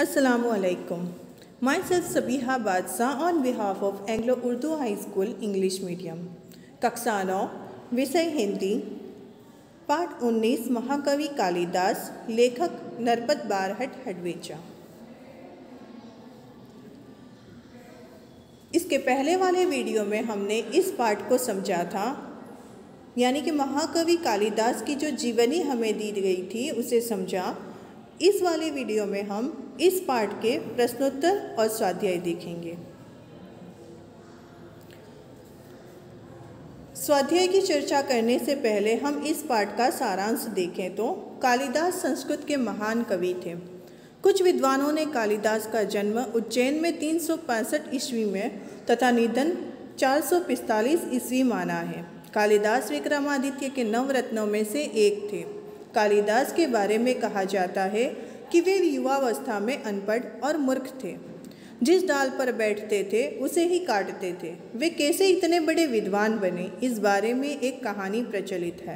Assalamualaikum. Myself Sabiha Badshah on behalf of Anglo Urdu High School English Medium. कक्षा 9 विषय हिंदी, पाठ 19 महाकवि कालिदास, लेखक नरपत बारहट हडवेचा। इसके पहले वाले वीडियो में हमने इस पाठ को समझा था, यानी कि महाकवि कालिदास की जो जीवनी हमें दी गई थी उसे समझा। इस वाले वीडियो में हम इस पाठ के प्रश्नोत्तर और स्वाध्याय देखेंगे। स्वाध्याय की चर्चा करने से पहले हम इस पाठ का सारांश देखें तो कालिदास संस्कृत के महान कवि थे। कुछ विद्वानों ने कालिदास का जन्म उज्जैन में 365 ईस्वी में तथा निधन 445 ईस्वी माना है। कालिदास विक्रमादित्य के नवरत्नों में से एक थे। कालिदास के बारे में कहा जाता है कि वे युवावस्था में अनपढ़ और मूर्ख थे। जिस डाल पर बैठते थे उसे ही काटते थे। वे कैसे इतने बड़े विद्वान बने, इस बारे में एक कहानी प्रचलित है।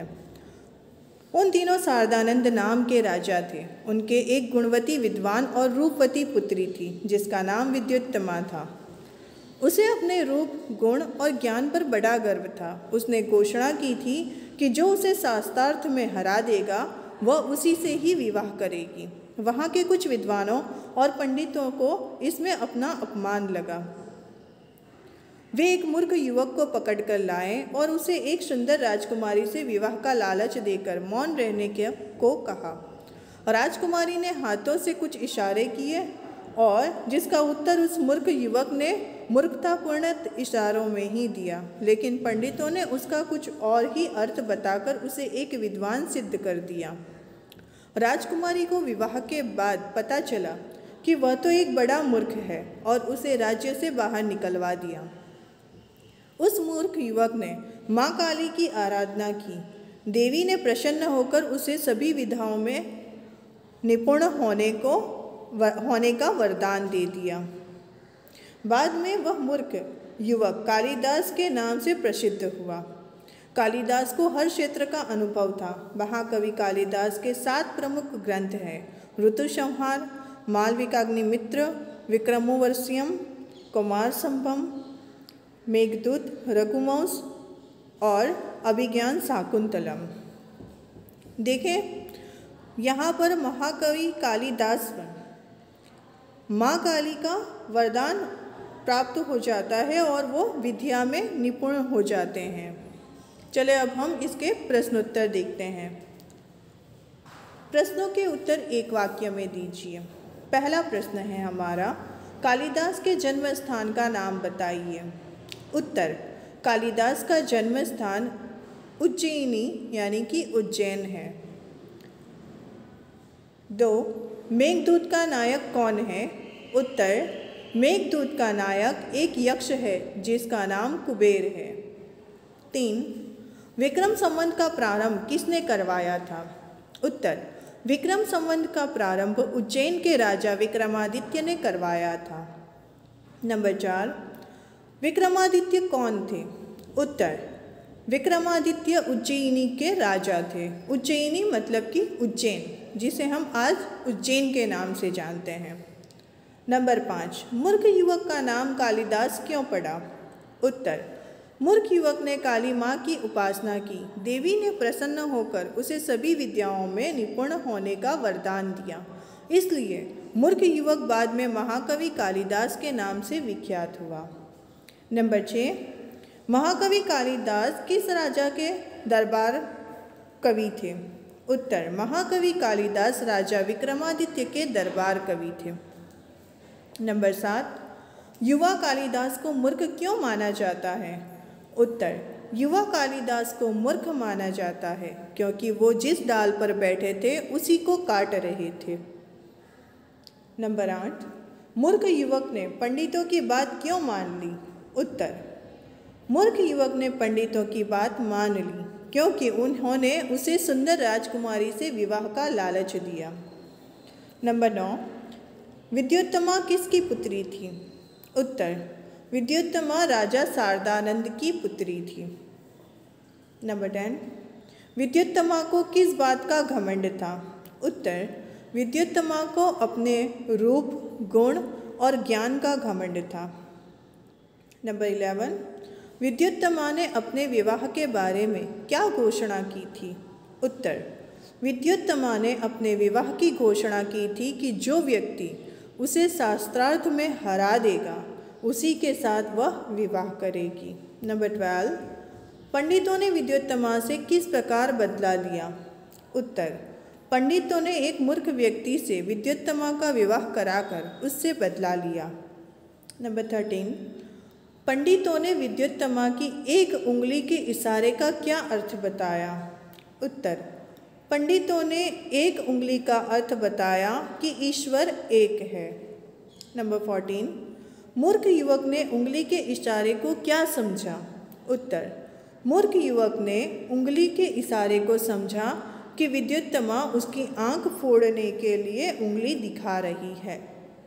उन दिनों शारदानंद नाम के राजा थे। उनके एक गुणवती विद्वान और रूपवती पुत्री थी जिसका नाम विद्युत्तमा था। उसे अपने रूप, गुण और ज्ञान पर बड़ा गर्व था। उसने घोषणा की थी कि जो उसे शास्त्रार्थ में हरा देगा वह उसी से ही विवाह करेगी। वहाँ के कुछ विद्वानों और पंडितों को इसमें अपना अपमान लगा। वे एक मूर्ख युवक को पकड़कर लाए और उसे एक सुंदर राजकुमारी से विवाह का लालच देकर मौन रहने को कहा। राजकुमारी ने हाथों से कुछ इशारे किए और जिसका उत्तर उस मूर्ख युवक ने मूर्खतापूर्ण इशारों में ही दिया, लेकिन पंडितों ने उसका कुछ और ही अर्थ बताकर उसे एक विद्वान सिद्ध कर दिया। राजकुमारी को विवाह के बाद पता चला कि वह तो एक बड़ा मूर्ख है और उसे राज्य से बाहर निकलवा दिया। उस मूर्ख युवक ने माँ काली की आराधना की। देवी ने प्रसन्न होकर उसे सभी विधाओं में निपुण होने का वरदान दे दिया। बाद में वह मूर्ख युवक कालिदास के नाम से प्रसिद्ध हुआ। कालिदास को हर क्षेत्र का अनुभव था। महाकवि कालिदास के 7 प्रमुख ग्रंथ हैं: ऋतुसंहार, मालविकाग्निमित्र, विक्रमोर्वशीयम, कुमारसंभवम, मेघदूत, रघुवंश और अभिज्ञान शाकुंतलम। देखें, यहाँ पर महाकवि कालिदास माँ काली का वरदान प्राप्त हो जाता है और वो विद्या में निपुण हो जाते हैं। चले अब हम इसके प्रश्नोत्तर देखते हैं। प्रश्नों के उत्तर एक वाक्य में दीजिए। पहला प्रश्न है हमारा, कालिदास के जन्म स्थान का नाम बताइए। उत्तर, कालिदास का जन्म स्थान उज्जैनी यानी कि उज्जैन है। 2, मेघदूत का नायक कौन है? उत्तर, मेघदूत का नायक एक यक्ष है जिसका नाम कुबेर है। 3, विक्रम संवत का प्रारंभ किसने करवाया था? उत्तर, विक्रम संवत का प्रारंभ उज्जैन के राजा विक्रमादित्य ने करवाया था। नंबर 4, विक्रमादित्य कौन थे? उत्तर, विक्रमादित्य उज्जैनी के राजा थे। उज्जैनी मतलब कि उज्जैन, जिसे हम आज उज्जैन के नाम से जानते हैं। नंबर 5, मूर्ख युवक का नाम कालिदास क्यों पड़ा? उत्तर, मूर्ख युवक ने काली माँ की उपासना की। देवी ने प्रसन्न होकर उसे सभी विद्याओं में निपुण होने का वरदान दिया, इसलिए मूर्ख युवक बाद में महाकवि कालिदास के नाम से विख्यात हुआ। नंबर 6, महाकवि कालिदास किस राजा के दरबार कवि थे? उत्तर, महाकवि कालिदास राजा विक्रमादित्य के दरबार कवि थे। नंबर 7, युवा कालिदास को मूर्ख क्यों माना जाता है? उत्तर, युवा कालिदास को मूर्ख माना जाता है क्योंकि वो जिस डाल पर बैठे थे उसी को काट रहे थे। नंबर 8, मूर्ख युवक ने पंडितों की बात क्यों मान ली? उत्तर, मूर्ख युवक ने पंडितों की बात मान ली क्योंकि उन्होंने उसे सुंदर राजकुमारी से विवाह का लालच दिया। नंबर 9, विद्युत्तमा किसकी पुत्री थी? उत्तर, विद्युत्तमा राजा शारदानंद की पुत्री थी। नंबर 10, विद्युत्तमा को किस बात का घमंड था? उत्तर, विद्युत्तमा को अपने रूप, गुण और ज्ञान का घमंड था। नंबर 11, विद्युत्तमा ने अपने विवाह के बारे में क्या घोषणा की थी? उत्तर, विद्युत्तमा ने अपने विवाह की घोषणा की थी कि जो व्यक्ति उसे शास्त्रार्थ में हरा देगा उसी के साथ वह विवाह करेगी। नंबर 12, पंडितों ने विद्युत्तमा से किस प्रकार बदला लिया? उत्तर, पंडितों ने एक मूर्ख व्यक्ति से विद्युत्तमा का विवाह कराकर उससे बदला लिया। नंबर 13, पंडितों ने विद्युत्तमा की एक उंगली के इशारे का क्या अर्थ बताया? उत्तर, पंडितों ने एक उंगली का अर्थ बताया कि ईश्वर एक है। नंबर 14, मूर्ख युवक ने उंगली के इशारे को क्या समझा? उत्तर, मूर्ख युवक ने उंगली के इशारे को समझा कि विद्युत्तमा उसकी आंख फोड़ने के लिए उंगली दिखा रही है।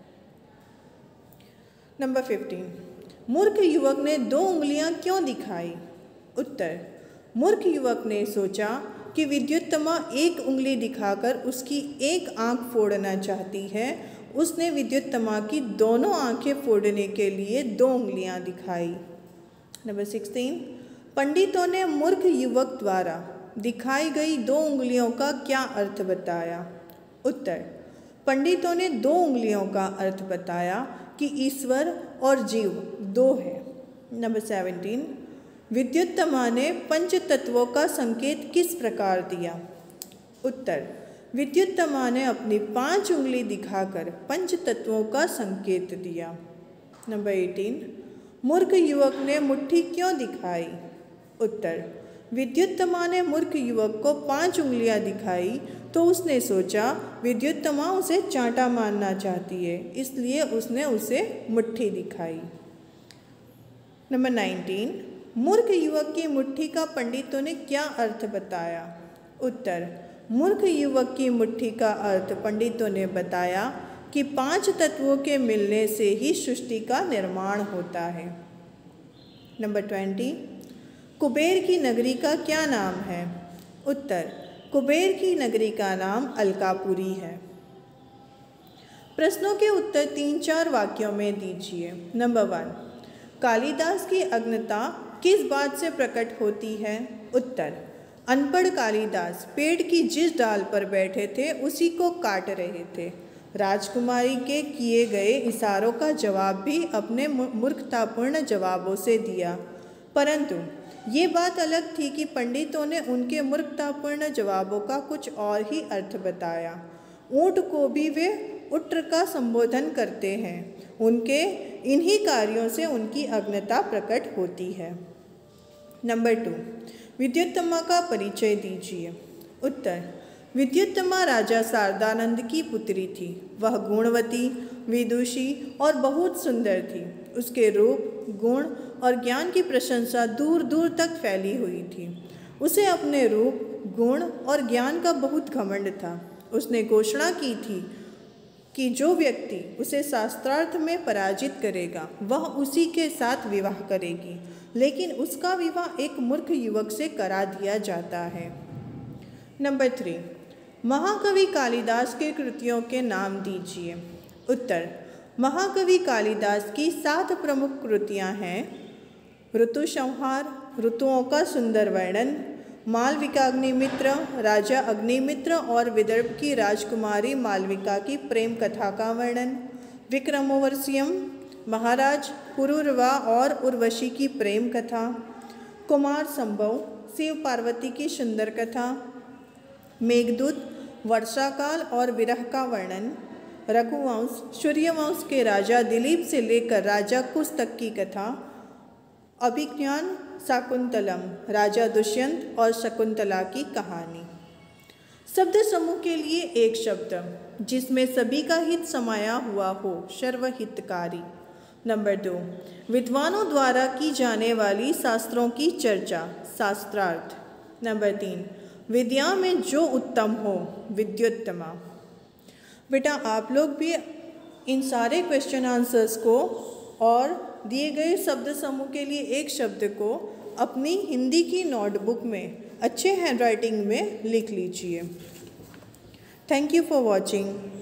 नंबर 15, मूर्ख युवक ने 2 उंगलियां क्यों दिखाई? उत्तर, मूर्ख युवक ने सोचा कि विद्युत्तमा एक उंगली दिखाकर उसकी एक आंख फोड़ना चाहती है। उसने विद्युत्तमा की दोनों आंखें फोड़ने के लिए 2 उंगलियां दिखाई। नंबर 16, पंडितों ने मूर्ख युवक द्वारा दिखाई गई 2 उंगलियों का क्या अर्थ बताया? उत्तर, पंडितों ने 2 उंगलियों का अर्थ बताया कि ईश्वर और जीव 2 है। नंबर 17, विद्युत्तमा ने पंच तत्वों का संकेत किस प्रकार दिया? उत्तर, विद्युत्तमा ने अपनी 5 उंगली दिखाकर पंच तत्वों का संकेत दिया। नंबर 18, मूर्ख युवक ने मुट्ठी क्यों दिखाई? उत्तर, विद्युत्तमा ने मूर्ख युवक को 5 उंगलियां दिखाई तो उसने सोचा विद्युत्तमा उसे चांटा मारना चाहती है, इसलिए उसने उसे मुट्ठी दिखाई। नंबर 19, मूर्ख युवक की मुट्ठी का पंडितों ने क्या अर्थ बताया? उत्तर, मूर्ख युवक की मुट्ठी का अर्थ पंडितों ने बताया कि 5 तत्वों के मिलने से ही सृष्टि का निर्माण होता है। नंबर 20, कुबेर की नगरी का क्या नाम है? उत्तर, कुबेर की नगरी का नाम अलकापुरी है। प्रश्नों के उत्तर 3-4 वाक्यों में दीजिए। नंबर 1, कालिदास की अज्ञता किस बात से प्रकट होती है? उत्तर, अनपढ़ कालिदास पेड़ की जिस डाल पर बैठे थे उसी को काट रहे थे। राजकुमारी के किए गए इशारों का जवाब भी अपने मूर्खतापूर्ण जवाबों से दिया, परंतु ये बात अलग थी कि पंडितों ने उनके मूर्खतापूर्ण जवाबों का कुछ और ही अर्थ बताया। ऊँट को भी वे उट्र का संबोधन करते हैं। उनके इन्हीं कार्यों से उनकी अज्ञता प्रकट होती है। नंबर 2, विद्युत्तमा का परिचय दीजिए। उत्तर, विद्युत्तमा राजा शारदानंद की पुत्री थी। वह गुणवती, विदुषी और बहुत सुंदर थी। उसके रूप, गुण और ज्ञान की प्रशंसा दूर दूर तक फैली हुई थी। उसे अपने रूप, गुण और ज्ञान का बहुत घमंड था। उसने घोषणा की थी कि जो व्यक्ति उसे शास्त्रार्थ में पराजित करेगा वह उसी के साथ विवाह करेगी, लेकिन उसका विवाह एक मूर्ख युवक से करा दिया जाता है। नंबर 3, महाकवि कालिदास के कृतियों के नाम दीजिए। उत्तर, महाकवि कालिदास की 7 प्रमुख कृतियाँ हैं: ऋतु संहार, ऋतुओं का सुंदर वर्णन, मालविकाग्निमित्र, राजा अग्निमित्र और विदर्भ की राजकुमारी मालविका की प्रेम कथा का वर्णन, विक्रमोर्वशीयम, महाराज पुरूरवा और उर्वशी की प्रेम कथा, कुमार संभव, शिव पार्वती की सुंदर कथा, मेघदूत, वर्षाकाल और विरह का वर्णन, रघुवंश, सूर्यवंश के राजा दिलीप से लेकर राजा कुश तक की कथा, अभिज्ञान शाकुंतलम, राजा दुष्यंत और शकुंतला की कहानी। शब्द समूह के लिए एक शब्द जिसमें सभी का हित समाया हुआ हो, सर्वहितकारी। नंबर 2, विद्वानों द्वारा की जाने वाली शास्त्रों की चर्चा, शास्त्रार्थ। नंबर 3, विद्या में जो उत्तम हो, विद्युत्तमा। बेटा आप लोग भी इन सारे क्वेश्चन आंसर्स को और दिए गए शब्द समूह के लिए एक शब्द को अपनी हिंदी की नोटबुक में अच्छे हैंडराइटिंग में लिख लीजिए। Thank you for watching.